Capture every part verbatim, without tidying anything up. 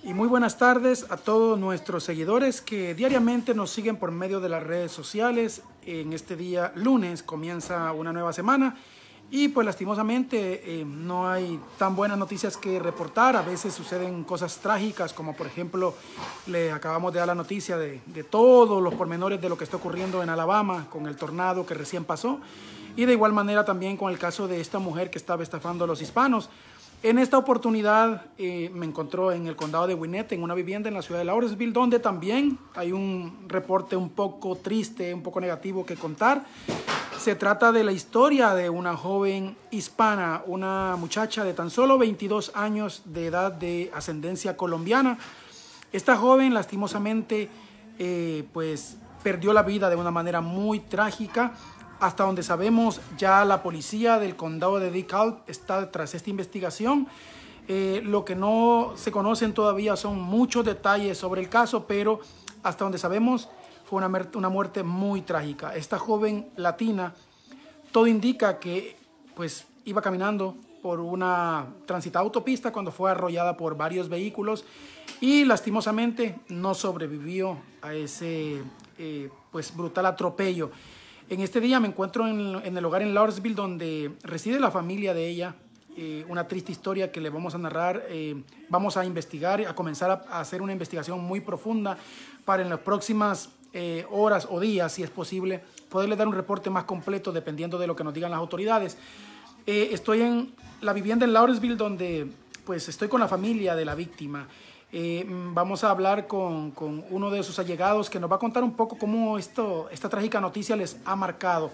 Y muy buenas tardes a todos nuestros seguidores que diariamente nos siguen por medio de las redes sociales. En este día lunes comienza una nueva semana y pues lastimosamente eh, no hay tan buenas noticias que reportar. A veces suceden cosas trágicas, como por ejemplo le acabamos de dar la noticia de, de todos los pormenores de lo que está ocurriendo en Alabama con el tornado que recién pasó, y de igual manera también con el caso de esta mujer que estaba estafando a los hispanos. En esta oportunidad eh, me encontró en el condado de Gwinnett, en una vivienda en la ciudad de Lawrenceville, donde también hay un reporte un poco triste, un poco negativo que contar. Se trata de la historia de una joven hispana, una muchacha de tan solo veintidós años de edad, de ascendencia colombiana. Esta joven lastimosamente eh, pues, perdió la vida de una manera muy trágica. Hasta donde sabemos, ya la policía del condado de DeKalb está tras esta investigación. Eh, lo que no se conocen todavía son muchos detalles sobre el caso, pero hasta donde sabemos fue una, una muerte muy trágica. Esta joven latina, todo indica que pues, iba caminando por una transitada autopista cuando fue arrollada por varios vehículos y lastimosamente no sobrevivió a ese eh, pues, brutal atropello. En este día me encuentro en, en el hogar en Lawrenceville, donde reside la familia de ella. Eh, una triste historia que le vamos a narrar. Eh, vamos a investigar, a comenzar a, a hacer una investigación muy profunda para en las próximas eh, horas o días, si es posible, poderle dar un reporte más completo dependiendo de lo que nos digan las autoridades. Eh, estoy en la vivienda en Lawrenceville, donde pues, estoy con la familia de la víctima. Eh, vamos a hablar con, con uno de sus allegados que nos va a contar un poco cómo esto, esta trágica noticia les ha marcado.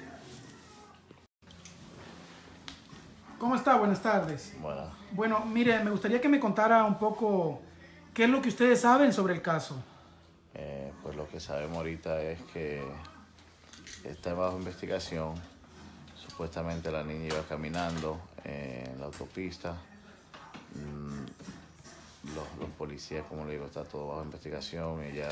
¿Cómo está? Buenas tardes. Bueno. Bueno, mire, me gustaría que me contara un poco qué es lo que ustedes saben sobre el caso. Eh, pues lo que sabemos ahorita es que está bajo investigación. Supuestamente la niña iba caminando en la autopista. Mm, Los, los policías, como le digo, está todo bajo investigación. Ella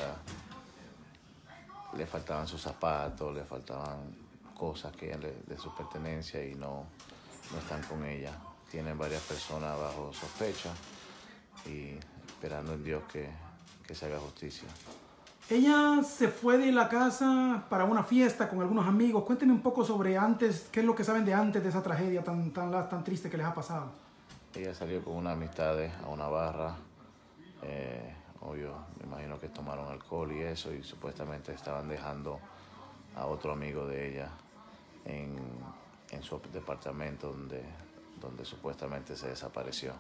le faltaban sus zapatos, le faltaban cosas que le, de su pertenencia y no, no están con ella. Tienen varias personas bajo sospecha y esperando en Dios que, que se haga justicia. Ella se fue de la casa para una fiesta con algunos amigos. Cuéntenme un poco sobre antes, qué es lo que saben de antes de esa tragedia tan, tan, tan triste que les ha pasado. Ella salió con unas amistades a una barra, eh, obvio, me imagino que tomaron alcohol y eso, y supuestamente estaban dejando a otro amigo de ella en, en su departamento donde, donde supuestamente se desapareció.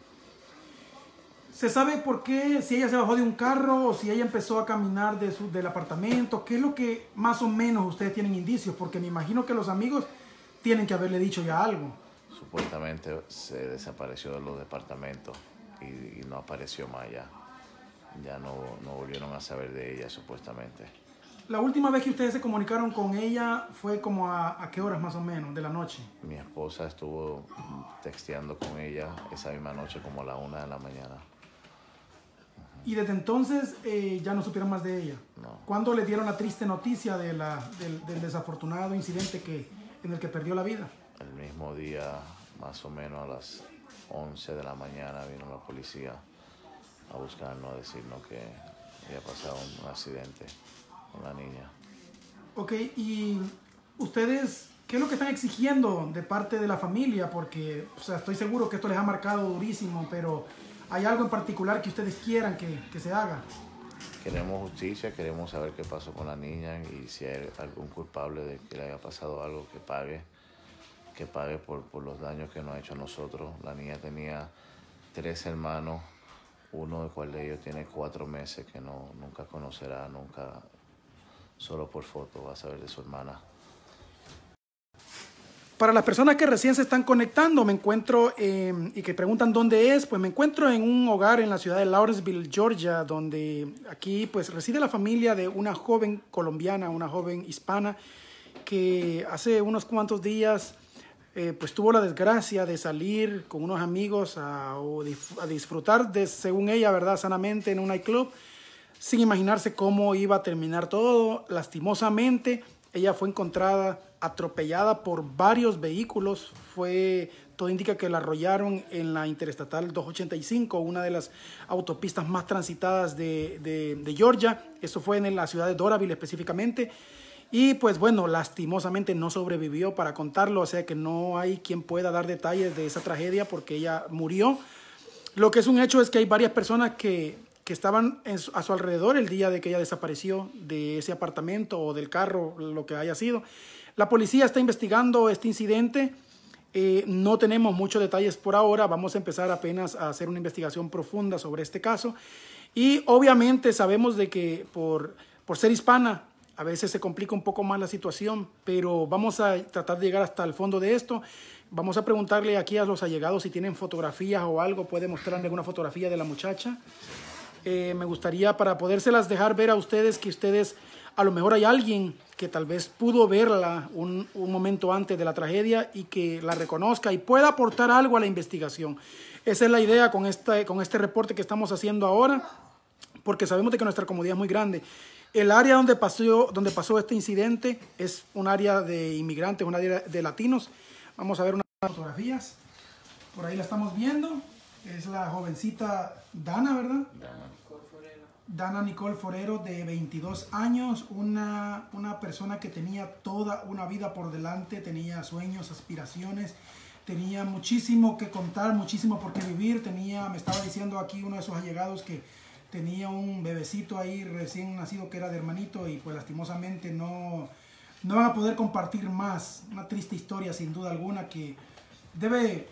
¿Se sabe por qué, si ella se bajó de un carro o si ella empezó a caminar de su, del apartamento? ¿Qué es lo que más o menos ustedes tienen indicios? Porque me imagino que los amigos tienen que haberle dicho ya algo. Supuestamente se desapareció de los departamentos y, y no apareció más ya. Ya no, no volvieron a saber de ella, supuestamente. La última vez que ustedes se comunicaron con ella fue como a, a qué horas más o menos de la noche. Mi esposa estuvo texteando con ella esa misma noche como a la una de la mañana. Y desde entonces eh, ya no supieron más de ella. No. ¿Cuándo le dieron la triste noticia de la, del, del desafortunado incidente que, en el que perdió la vida? El mismo día, más o menos a las once de la mañana, vino la policía a buscarnos, a decirnos que había pasado un accidente con la niña. Ok, y ustedes, ¿qué es lo que están exigiendo de parte de la familia? Porque o sea, estoy seguro que esto les ha marcado durísimo, pero ¿hay algo en particular que ustedes quieran que, que se haga? Queremos justicia, queremos saber qué pasó con la niña y si hay algún culpable de que le haya pasado algo, que pague. que pague por, por los daños que nos ha hecho a nosotros. La niña tenía tres hermanos, uno de cual de ellos tiene cuatro meses, que no, nunca conocerá, nunca, solo por foto va a saber de su hermana. Para las personas que recién se están conectando, me encuentro eh, y que preguntan dónde es, pues me encuentro en un hogar en la ciudad de Lawrenceville, Georgia, donde aquí pues reside la familia de una joven colombiana, una joven hispana, que hace unos cuantos días Eh, pues tuvo la desgracia de salir con unos amigos a, a disfrutar de, según ella, verdad, sanamente en un nightclub, sin imaginarse cómo iba a terminar todo. Lastimosamente, ella fue encontrada atropellada por varios vehículos. Fue, todo indica que la arrollaron en la Interestatal doscientos ochenta y cinco, una de las autopistas más transitadas de, de, de Georgia. Eso fue en la ciudad de Doraville específicamente. Y pues bueno, lastimosamente no sobrevivió para contarlo, o sea que no hay quien pueda dar detalles de esa tragedia porque ella murió. Lo que es un hecho es que hay varias personas que, que estaban en su, a su alrededor el día de que ella desapareció de ese apartamento o del carro, lo que haya sido. La policía está investigando este incidente. Eh, no tenemos muchos detalles por ahora. Vamos a empezar apenas a hacer una investigación profunda sobre este caso. Y obviamente sabemos de que por, por ser hispana, a veces se complica un poco más la situación, pero vamos a tratar de llegar hasta el fondo de esto. Vamos a preguntarle aquí a los allegados si tienen fotografías o algo. Puede mostrarme alguna fotografía de la muchacha. Eh, me gustaría para podérselas dejar ver a ustedes que ustedes, a lo mejor hay alguien que tal vez pudo verla un, un momento antes de la tragedia y que la reconozca y pueda aportar algo a la investigación. Esa es la idea con este, con este reporte que estamos haciendo ahora, porque sabemos de que nuestra comunidad es muy grande. El área donde pasó, donde pasó este incidente es un área de inmigrantes, un área de latinos. Vamos a ver unas fotografías. Por ahí la estamos viendo. Es la jovencita Dana, ¿verdad? Dana. Dana Nicole Forero, de veintidós años, una, una persona que tenía toda una vida por delante, tenía sueños, aspiraciones, tenía muchísimo que contar, muchísimo por qué vivir. Tenía, me estaba diciendo aquí uno de sus allegados que tenía un bebecito ahí recién nacido que era de hermanito y pues lastimosamente no, no van a poder compartir más. Una triste historia sin duda alguna que debe...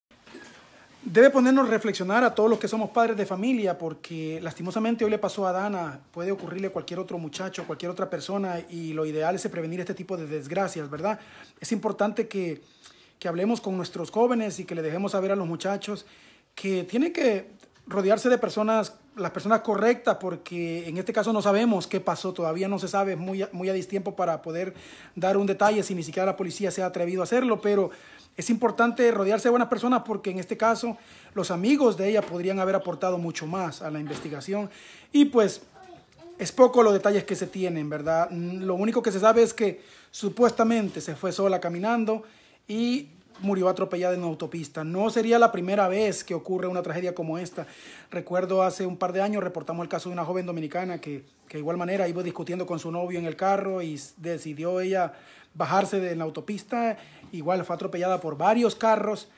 Debe ponernos a reflexionar a todos los que somos padres de familia, porque lastimosamente hoy le pasó a Dana, puede ocurrirle a cualquier otro muchacho, cualquier otra persona, y lo ideal es prevenir este tipo de desgracias, ¿verdad? Es importante que, que hablemos con nuestros jóvenes y que le dejemos saber a los muchachos que tienen que rodearse de personas, las personas correctas, porque en este caso no sabemos qué pasó, todavía no se sabe, es muy, muy a distiempo para poder dar un detalle si ni siquiera la policía se ha atrevido a hacerlo, pero es importante rodearse de buenas personas porque en este caso los amigos de ella podrían haber aportado mucho más a la investigación y pues es poco los detalles que se tienen, ¿verdad? Lo único que se sabe es que supuestamente se fue sola caminando y murió atropellada en una autopista. No sería la primera vez que ocurre una tragedia como esta. Recuerdo hace un par de años reportamos el caso de una joven dominicana que, que de igual manera iba discutiendo con su novio en el carro y decidió ella bajarse de la autopista. Igual fue atropellada por varios carros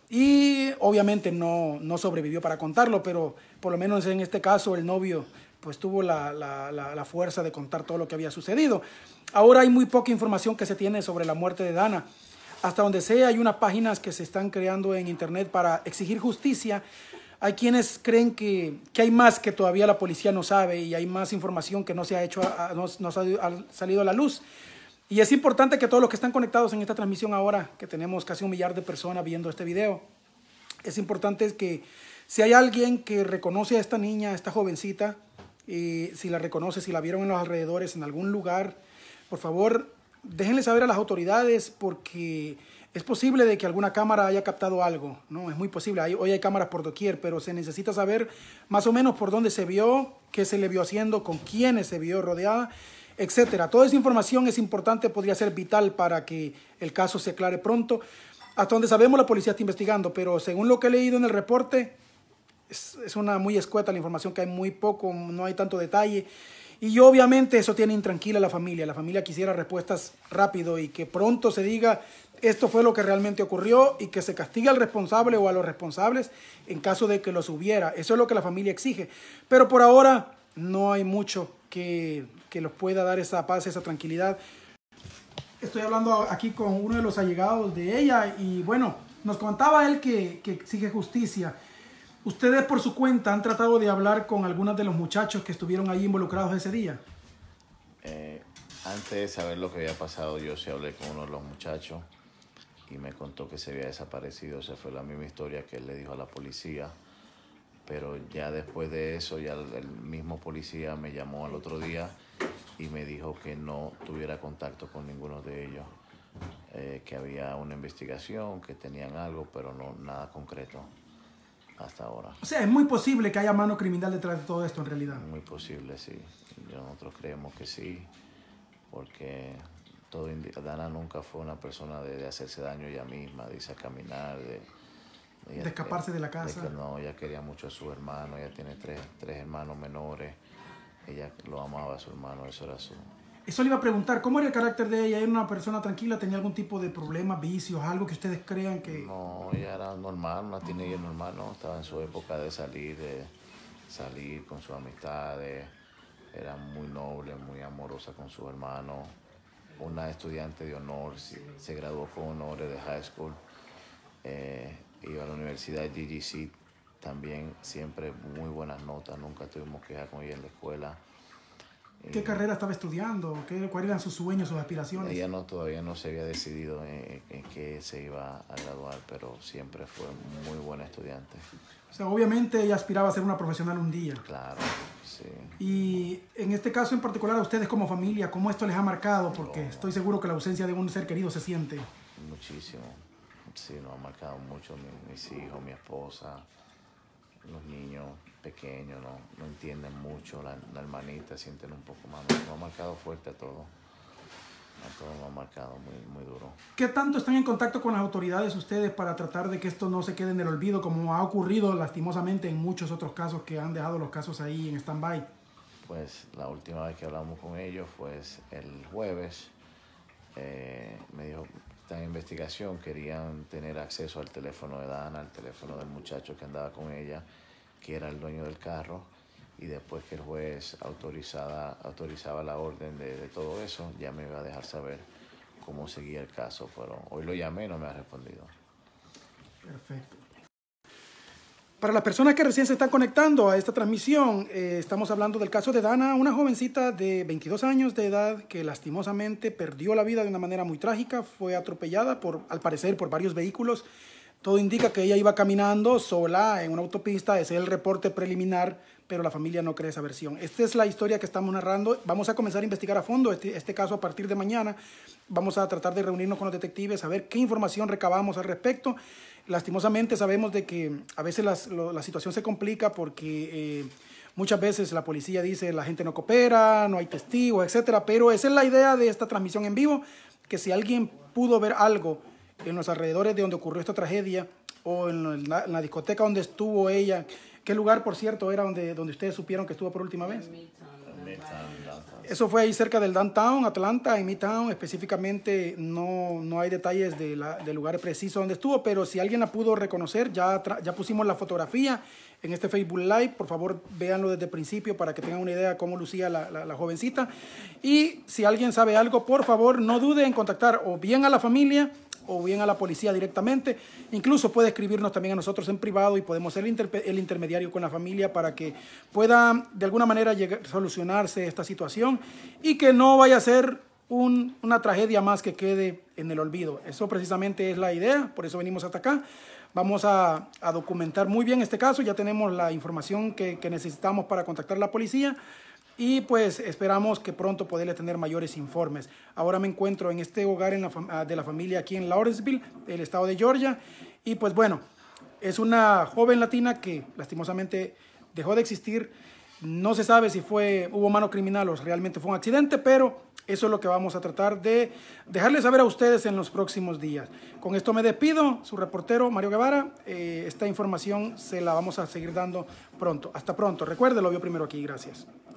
y obviamente no, no sobrevivió para contarlo, pero por lo menos en este caso el novio pues tuvo la, la, la, la fuerza de contar todo lo que había sucedido. Ahora hay muy poca información que se tiene sobre la muerte de Dana. Hasta donde sé, hay unas páginas que se están creando en internet para exigir justicia. Hay quienes creen que, que hay más que todavía la policía no sabe y hay más información que no se ha hecho, a, no, no ha salido a la luz. Y es importante que todos los que están conectados en esta transmisión ahora, que tenemos casi un millar de personas viendo este video, es importante que si hay alguien que reconoce a esta niña, a esta jovencita, y si la reconoce, si la vieron en los alrededores, en algún lugar, por favor, déjenle saber a las autoridades porque es posible de que alguna cámara haya captado algo, ¿no? Es muy posible, hay, hoy hay cámaras por doquier, pero se necesita saber más o menos por dónde se vio, qué se le vio haciendo, con quiénes se vio rodeada, etcétera. Toda esa información es importante, podría ser vital para que el caso se aclare pronto. Hasta donde sabemos la policía está investigando, pero según lo que he leído en el reporte, es, es una muy escueta la información, que hay muy poco, no hay tanto detalle. Y obviamente eso tiene intranquila a la familia. La familia quisiera respuestas rápido y que pronto se diga esto fue lo que realmente ocurrió y que se castigue al responsable o a los responsables en caso de que los hubiera. Eso es lo que la familia exige. Pero por ahora no hay mucho que, que los pueda dar esa paz, esa tranquilidad. Estoy hablando aquí con uno de los allegados de ella y bueno, nos contaba él que, que exige justicia. ¿Ustedes por su cuenta han tratado de hablar con algunos de los muchachos que estuvieron ahí involucrados ese día? Eh, antes de saber lo que había pasado, yo sí hablé con uno de los muchachos y me contó que se había desaparecido. Esa fue la misma historia que él le dijo a la policía. Pero ya después de eso, ya el, el mismo policía me llamó al otro día y me dijo que no tuviera contacto con ninguno de ellos. Eh, que había una investigación, que tenían algo, pero no nada concreto. Hasta ahora. O sea, es muy posible que haya mano criminal detrás de todo esto en realidad. Muy posible, sí. Nosotros creemos que sí, porque todo indica, Dana nunca fue una persona de, de hacerse daño ella misma, de irse a caminar, de, ella, de escaparse de la casa. De que no, ella quería mucho a su hermano, ella tiene tres, tres hermanos menores, ella lo amaba a su hermano, eso era su... Eso le iba a preguntar, ¿cómo era el carácter de ella? ¿Era una persona tranquila? ¿Tenía algún tipo de problemas, vicios, algo que ustedes crean que...? No, ella era normal, una teenager normal, ¿no? Estaba en su época de salir, de salir con sus amistades, era muy noble, muy amorosa con su hermano, una estudiante de honor, se graduó con honores de high school, eh, iba a la universidad de G G C, también siempre muy buenas notas, nunca tuvimos quejas con ella en la escuela. ¿Qué carrera estaba estudiando? ¿Qué, ¿Cuáles eran sus sueños, sus aspiraciones? Ella no, todavía no se había decidido en, en qué se iba a graduar, pero siempre fue muy buena estudiante. O sea, obviamente ella aspiraba a ser una profesional un día. Claro, sí. Y en este caso en particular a ustedes como familia, ¿cómo esto les ha marcado? Porque no, estoy seguro que la ausencia de un ser querido se siente. Muchísimo. Sí, nos ha marcado mucho mi, mis hijos, mi esposa, los niños pequeños, no, no entienden mucho, la, la hermanita sienten un poco más, nos ha marcado fuerte a todos, a todos nos ha marcado muy, muy duro. ¿Qué tanto están en contacto con las autoridades ustedes para tratar de que esto no se quede en el olvido, como ha ocurrido lastimosamente en muchos otros casos que han dejado los casos ahí en stand-by? Pues la última vez que hablamos con ellos fue el jueves, eh, me dijo, están en investigación, querían tener acceso al teléfono de Dana, al teléfono del muchacho que andaba con ella, que era el dueño del carro, y después que el juez autorizaba, autorizaba la orden de, de todo eso, ya me iba a dejar saber cómo seguía el caso, pero hoy lo llamé y no me ha respondido. Perfecto. Para las personas que recién se están conectando a esta transmisión, eh, estamos hablando del caso de Dana, una jovencita de veintidós años de edad que lastimosamente perdió la vida de una manera muy trágica, fue atropellada, por, al parecer, por varios vehículos. Todo indica que ella iba caminando sola en una autopista, ese es el reporte preliminar, pero la familia no cree esa versión. Esta es la historia que estamos narrando. Vamos a comenzar a investigar a fondo este, este caso a partir de mañana. Vamos a tratar de reunirnos con los detectives, a ver qué información recabamos al respecto. Lastimosamente sabemos de que a veces las, lo, la situación se complica porque eh, muchas veces la policía dice la gente no coopera, no hay testigos, etcétera. Pero esa es la idea de esta transmisión en vivo, que si alguien pudo ver algo en los alrededores de donde ocurrió esta tragedia o en la, en la discoteca donde estuvo ella, ¿qué lugar, por cierto, era donde, donde ustedes supieron que estuvo por última vez? Eso fue ahí cerca del downtown, Atlanta, en Midtown. Específicamente no, no hay detalles de la, del lugar preciso donde estuvo, pero si alguien la pudo reconocer, ya, ya pusimos la fotografía en este Facebook Live. Por favor, véanlo desde el principio para que tengan una idea de cómo lucía la, la, la jovencita. Y si alguien sabe algo, por favor, no dude en contactar o bien a la familia o bien a la policía directamente. Incluso puede escribirnos también a nosotros en privado y podemos ser el, inter el intermediario con la familia para que pueda de alguna manera llegar, solucionarse esta situación y que no vaya a ser un, una tragedia más que quede en el olvido. Eso precisamente es la idea, por eso venimos hasta acá. Vamos a, a documentar muy bien este caso, ya tenemos la información que, que necesitamos para contactar a la policía. Y pues esperamos que pronto poderle tener mayores informes. Ahora me encuentro en este hogar en la, de la familia aquí en Lawrenceville, el estado de Georgia. Y pues bueno, es una joven latina que lastimosamente dejó de existir. No se sabe si fue, hubo mano criminal o realmente fue un accidente, pero eso es lo que vamos a tratar de dejarles saber a ustedes en los próximos días. Con esto me despido, su reportero Mario Guevara. Eh, esta información se la vamos a seguir dando pronto. Hasta pronto. Recuerde, lo vio primero aquí. Gracias.